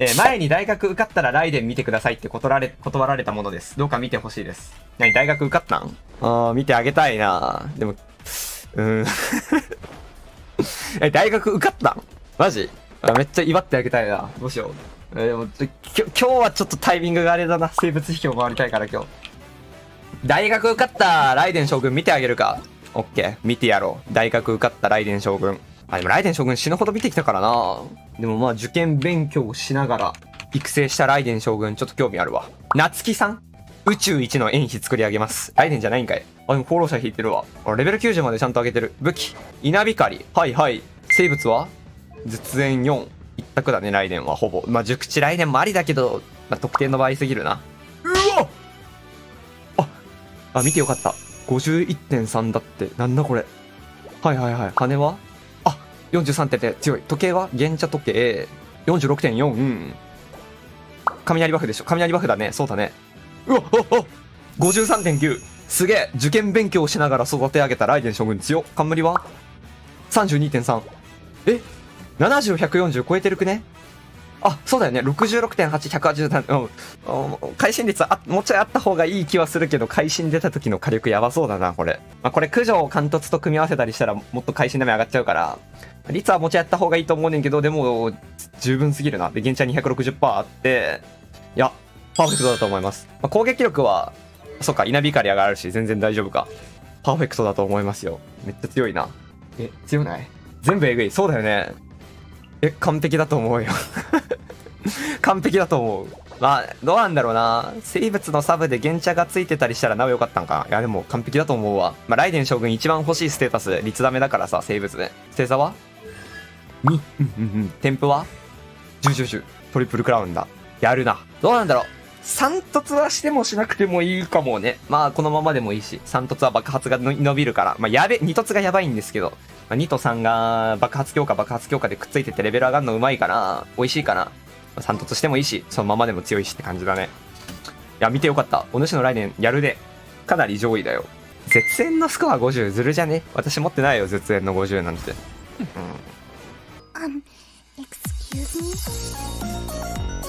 前に大学受かったらライデン見てくださいって断られたものです。どうか見てほしいです。何、大学受かったん？見てあげたいな。でも、大学受かったん？マジ？めっちゃ祝ってあげたいな。どうしよう。でも、今日はちょっとタイミングがあれだな。生物秘境回りたいから今日。大学受かったライデン将軍見てあげるか。オッケー。見てやろう。大学受かったライデン将軍。でもライデン将軍死ぬほど見てきたからな。でもまあ受験勉強をしながら育成したライデン将軍ちょっと興味あるわ。夏木さん、宇宙一の縁碑作り上げます。ライデンじゃないんかい。でも功労者引いてるわ。レベル90までちゃんと上げてる。武器、稲光。はいはい。生物は絶縁4。一択だね、ライデンはほぼ。まあ熟知ライデンもありだけど、まあ、得点の場合すぎるな。うわ見てよかった。51.3 だって。なんだこれ。はいはいはい。羽は43点で強い。時計は原茶時計 46.4。雷バフでしょ。雷バフだね。そうだね。53.9。すげえ。受験勉強をしながら育て上げたライデン将軍強。冠は 32.3。70、140超えてるくね？そうだよね。66.8、180。会心率もうちょいあった方がいい気はするけど、会心出た時の火力やばそうだな、これ。これ、駆除貫突と組み合わせたりしたら、もっと会心ダメ上がっちゃうから、率はもうちょいやった方がいいと思うねんけど、でも、十分すぎるな。で、現地は 260% あって、いや、パーフェクトだと思います。攻撃力は、そっか、稲光上がるし、全然大丈夫か。パーフェクトだと思いますよ。めっちゃ強いな。強ない？全部えぐい。そうだよね。完璧だと思うよ。完璧だと思う。どうなんだろうな。生物のサブで原茶がついてたりしたらなお良かったんかな。いや、でも完璧だと思うわ。ライデン将軍一番欲しいステータス、率ダメだからさ、生物で。星座は 2。添付は 10。トリプルクラウンだ。やるな。どうなんだろう。3突はしてもしなくてもいいかもね。このままでもいいし。3突は爆発が伸びるから。2突がやばいんですけど。2と3が爆発強化でくっついててレベル上がるのうまいかな。美味しいかな。3突してもいいし、そのままでも強いしって感じだね。いや、見てよかった。お主の来年やるで。かなり上位だよ。絶縁のスコア50ずるじゃね？私持ってないよ、絶縁の50なんて。 excuse me?